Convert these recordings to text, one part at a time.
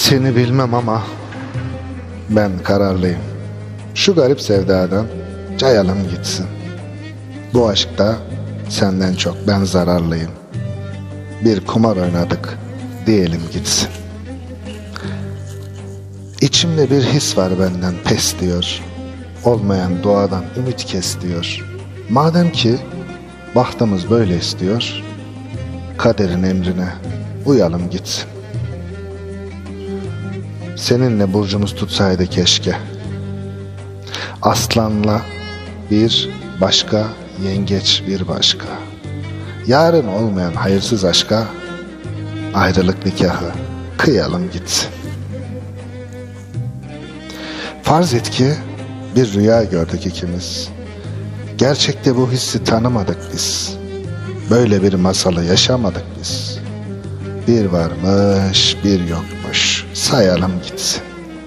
Seni bilmem ama ben kararlıyım. Şu garip sevdadan cayalım gitsin. Bu aşkta senden çok ben zararlıyım. Bir kumar oynadık diyelim gitsin. İçimde bir his var benden pes diyor. Olmayan duadan ümit kes diyor. Madem ki bahtımız böyle istiyor, kaderin emrine uyalım gitsin. Seninle burcumuz tutsaydı keşke. Aslanla bir başka, yengeç bir başka. Yarın olmayan hayırsız aşka ayrılık nikahı kıyalım gitsin. Farz et ki bir rüya gördük ikimiz. Gerçekte bu hissi tanımadık biz. Böyle bir masalı yaşamadık biz. Bir varmış bir yokmuş, sayalım gitsin.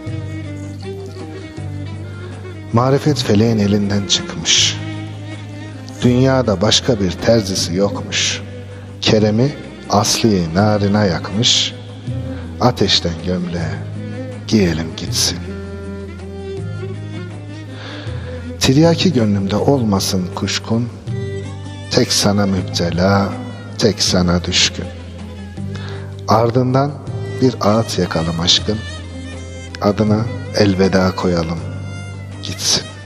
Marifet feleğin elinden çıkmış. Dünyada başka bir terzisi yokmuş. Kerem'i Aslı'yı narına yakmış. Ateşten gömleğe giyelim gitsin. Tiryaki gönlümde olmasın kuşkun. Tek sana müptela, tek sana düşkün. Ardından bir ağıt yakalım aşkın. Adına elveda koyalım gitsin.